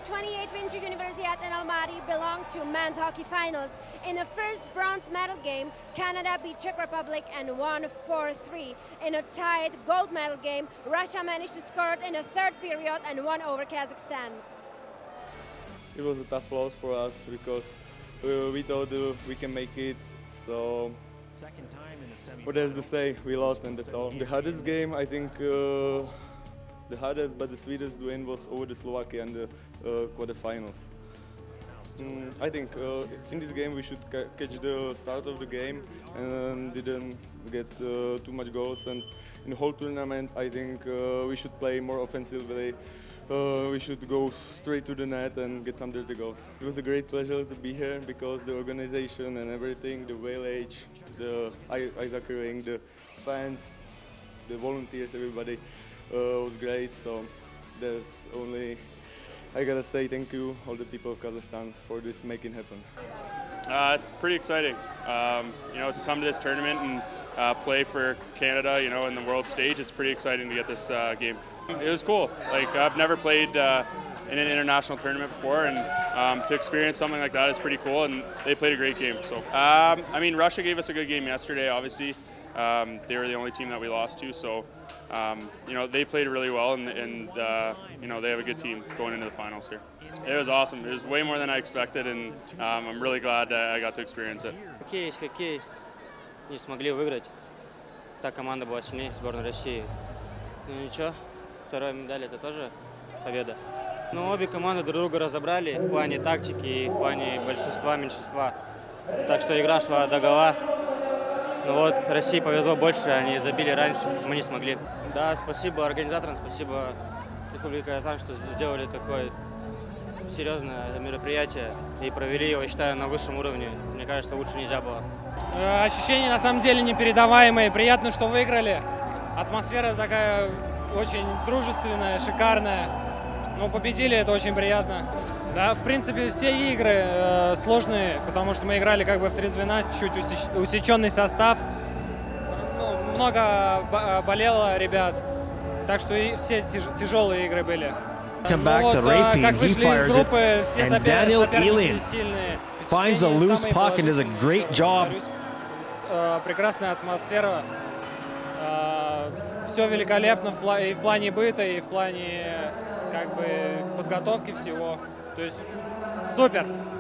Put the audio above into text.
2028 Winter Universiade in Almaty belonged to men's hockey finals. In the first bronze medal game, Canada beat Czech Republic and won 4-3. In a tied gold medal game, Russia managed to score in the third period and won over Kazakhstan. It was a tough loss for us because we thought we can make it. So what else to say? We lost and that's all. The hardest game, I think, the hardest but the sweetest win was over the Slovakia in the quarterfinals. I think in this game we should catch the start of the game and didn't get too much goals. And in the whole tournament, I think we should play more offensively. We should go straight to the net and get some dirty goals. It was a great pleasure to be here because the organization and everything, the village, the Isaac Ring, the fans, the volunteers, everybody was great. So there's only, I gotta say thank you all the people of Kazakhstan for this making happen. It's pretty exciting, you know, to come to this tournament and play for Canada, you know, in the world stage. It's pretty exciting to get this game. It was cool. Like, I've never played in an international tournament before, and to experience something like that is pretty cool, and they played a great game. So, I mean, Russia gave us a good game yesterday, obviously. They were the only team that we lost to, so, you know, they played really well, and you know, they have a good team going into the finals here. It was awesome. It was way more than I expected, and I'm really glad that I got to experience it. Хоккей есть хоккей. Не смогли выиграть. Та команда была сильнее, сборная России. Ну ничего, вторая медаль – это тоже победа. Но обе команды друг друга разобрали в плане тактики и в плане большинства, меньшинства. Так что игра шла до гола. Но вот России повезло больше, они забили раньше, мы не смогли. Да, спасибо организаторам, спасибо Республике Казахстан, что сделали такое серьезное мероприятие и провели его, я считаю, на высшем уровне. Мне кажется, лучше нельзя было. Ощущения на самом деле непередаваемые. Приятно, что выиграли. Атмосфера такая очень дружественная, шикарная. Но победили, это очень приятно. Да, в принципе, все игры сложные, потому что мы играли как бы в три звена, чуть усеченный состав. Ну, много болело ребят, так что и все тяжелые игры были. Come back to Rapine, he fires it, and Daniel Ilin finds the loose puck and does a great job. Прекрасная атмосфера, все великолепно и в плане быта, и в плане как бы подготовки всего. То есть супер!